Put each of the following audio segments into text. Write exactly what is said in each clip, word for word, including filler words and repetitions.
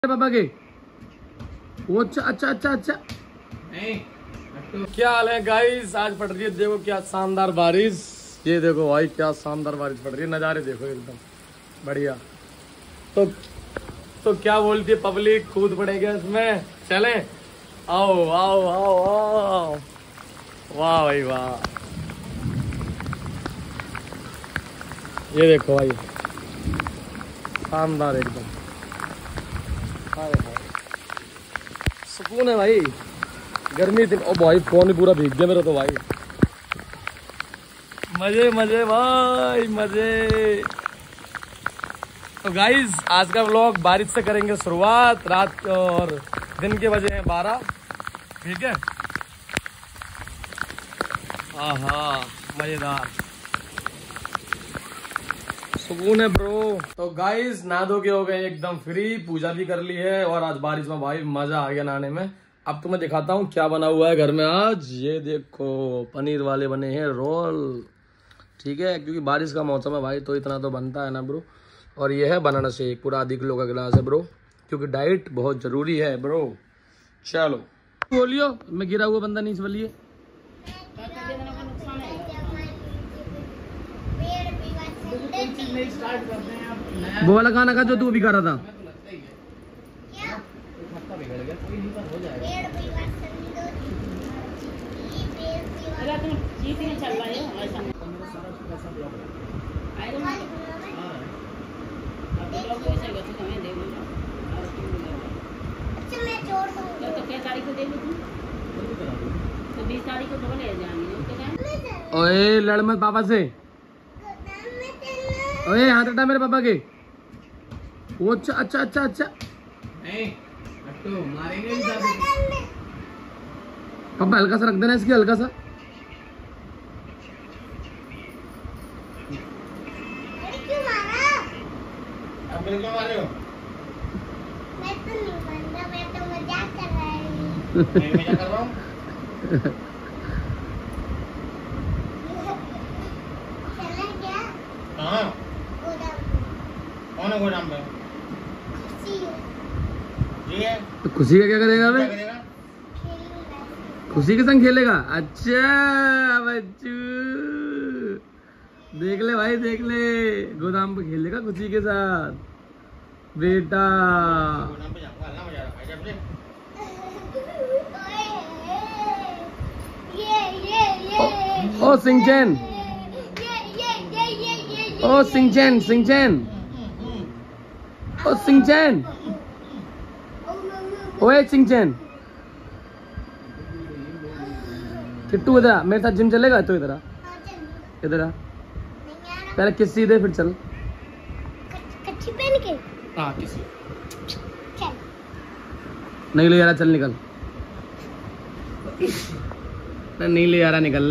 पापा के वो अच्छा अच्छा अच्छा अच्छा नहीं। क्या हाल है गाइस, आज पड़ रही है देखो क्या शानदार बारिश। ये देखो भाई क्या शानदार बारिश पड़ रही है, नज़ारे देखो एकदम बढ़िया। तो तो क्या बोलती है पब्लिक, कूद पड़ेगा इसमें, चले आओ आओ आओ आओ। वाह भाई वाह, ये देखो भाई शानदार एकदम, सुकून है भाई। गर्मी थी ओ भाई, फोन ही पूरा भीग गया मेरा तो भाई। मजे मजे भाई मजे। तो गाइस आज का व्लॉग बारिश से करेंगे शुरुआत, रात के और दिन के बजे हैं बारह, ठीक है। आहा मजेदार सुकून है ब्रो। तो गाइस नहा धो के हो गए एकदम फ्री, पूजा भी कर ली है और आज बारिश में भाई मजा आ गया नहाने में। अब तुम्हें दिखाता हूँ क्या बना हुआ है घर में आज। ये देखो पनीर वाले बने हैं रोल, ठीक है, क्योंकि बारिश का मौसम है भाई तो इतना तो बनता है ना ब्रो। और ये है बनाना शेक, पूरा आधी किलो का गिलास है ब्रो, क्योंकि डाइट बहुत जरूरी है ब्रो। चलो बोलियो, मैं गिरा हुआ बंदा नहीं बोलिए। वो वाला खाना खा जो तू अभी खा रहा था। ओए लड़ मत पापा से, ओए हाथ हटा मेरे पापा के। वो अच्छा अच्छा अच्छा अच्छा नहीं हटो, मारेंगे पापा, हल्का सा रख देना इसकी, हल्का सा। क्यों मारा? अब क्यों मारे हो? मैं तो नहीं मार रहा, मैं तो मजाक कर रहा हूँ। मैं मजाक कर रहा हूँ। चला क्या? हाँ। कौन है गोदाम पे? खुशी है। तो खुशी का क्या करेगा बे? खुशी के संग खेलेगा। अच्छा बच्चू, देख ले भाई देख ले, गोदाम पे खेलेगा खुशी के साथ बेटा। गोदाम पे जाऊंगा, अल्लाह मजा आ रहा है। ये ये ये ओ सिंचन, ओ सिंचन सिंचन, ओ सिंचन, ओए सिंचन। किट्टू इधर आ, मेरे साथ जिम चलेगा तो इधर आ, इधर आ। पहले किसी दे फिर चल। कच्ची पहन के? हाँ किसी। चल। नहीं ले जा रहा, चल निकल। नहीं ले जा रहा, निकल।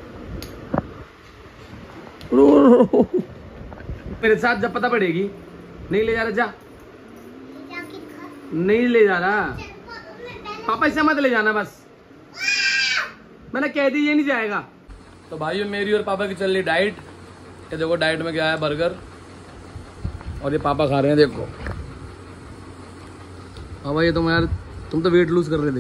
मेरे साथ जब पता पड़ेगी। नहीं ले जा रहा, जा। नहीं ले जा रहा पापा, इसे मत ले जाना बस, मैंने कह दी ये नहीं जाएगा। तो भाई मेरी और पापा की चल रही डाइट। ये देखो डाइट में क्या है, बर्गर, और ये पापा खा रहे हैं देखो। हाँ भाई तुम यार, तुम तो वेट लूज कर रहे थे।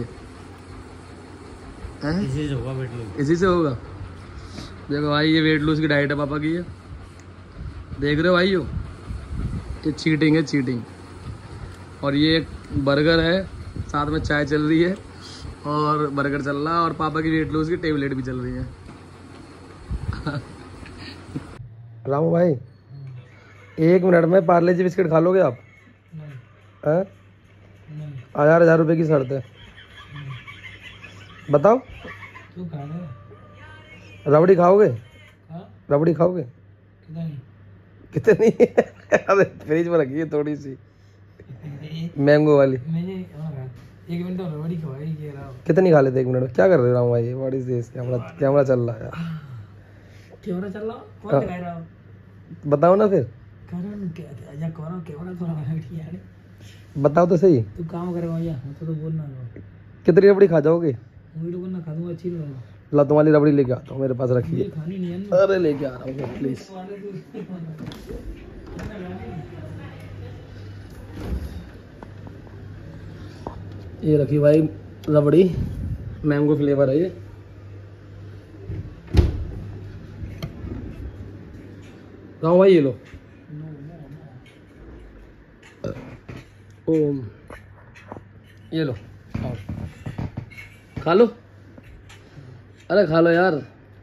इसी से होगा वेट लूज, इसी से होगा। देखो भाई ये वेट लूज की डाइट है पापा की, ये देख रहे हो भाई, ये चीटिंग है चीटिंग। और ये एक बर्गर है, साथ में चाय चल रही है और बर्गर चल रहा है, और पापा की वेट लूज की टेबलेट भी चल रही है। रामू भाई एक मिनट में पार्ले जी बिस्किट खा लोगे आप? हैं? हजार हजार रुपए की शर्त है, बताओ। क्यों खा रहे? रबड़ी खाओगे? रबड़ी खाओगे? कितनी? अरे फ्रिज में रखी है थोड़ी सी मैंगो वाली। मैंने एक मिनट में रबड़ी खवाई के रहा। कितनी खा लेते एक मिनट में? क्या कर रहे हो भाई? What is this? Camera camera चल रहा है यार, कैमरा चल रहा। कौन दिखा रहा? बताओ ना फिर। करण क्या या करो कैमरा थोड़ा बैठ यार, बताओ तो सही। तू काम करेगा या तो तो बोलना। कितनी रबड़ी खा जाओगे? मैं तो ना खा दूंगा, अच्छी नहीं। ला तुम्हारी रबड़ी लेके आता हूँ, मेरे पास रखी है। खानी नहीं है। अरे लेके आ रहा हूँ प्लीज। ये रखी भाई रबड़ी, मैंगो फ्लेवर है ये। राम भाई ये लो। ओ ये लो, खाओ, खा लो। अरे खा लो यार,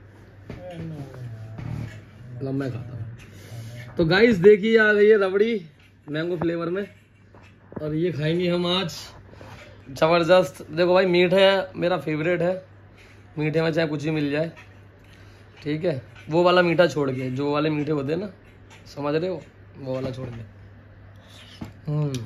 मैं खाता हूँ। तो गाइस देखिए आ गई है रबड़ी मैंगो फ्लेवर में, और ये खाएंगे हम आज जबरदस्त। देखो भाई मीठ है, मेरा फेवरेट है, मीठे में चाहे कुछ भी मिल जाए, ठीक है। वो वाला मीठा छोड़ के, जो वाले मीठे होते हैं ना, समझ रहे हो, वो वाला छोड़ के। हम्म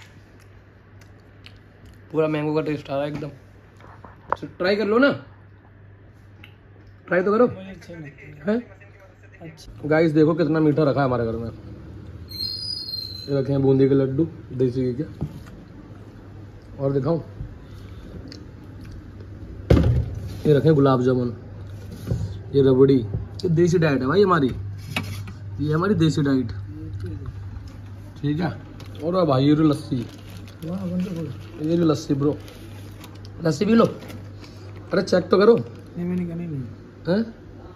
पूरा मैंगो का टेस्ट आ रहा है एकदम। तो ट्राई कर लो ना, ट्राई तो करो। है गाइस देखो कितना मीठा रखा है हमारे घर में। ये रखे हैं बूंदी के लड्डू देसी घी के, और दिखाऊं, ये रखे गुलाब जामुन, ये रबड़ी। ये देसी डाइट है भाई हमारी, ये हमारी देसी डाइट, ठीक है। और भाई ये लस्सी, ये जो लस्सी ब्रो, लस्सी पी लो। अरे चेक तो करो। नहीं मैंने कहा नहीं है।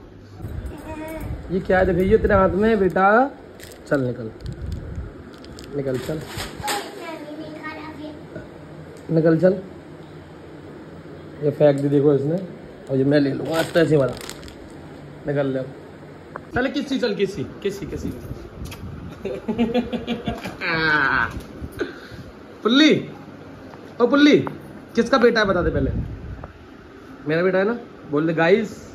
ये क्या दिखाइए तेरे हाथ में बेटा, चल निकल निकल चल निकल चल। ये फेंक दी देखो इसने, और ये मैं ले लूँगा आज पैसे वाला। निकल ले चल, किसी चल किसी किसी किसी पुल्ली, ओ पुल्ली किसका बेटा है बता दे पहले। मेरा बेटा है ना, बोल दे गाइस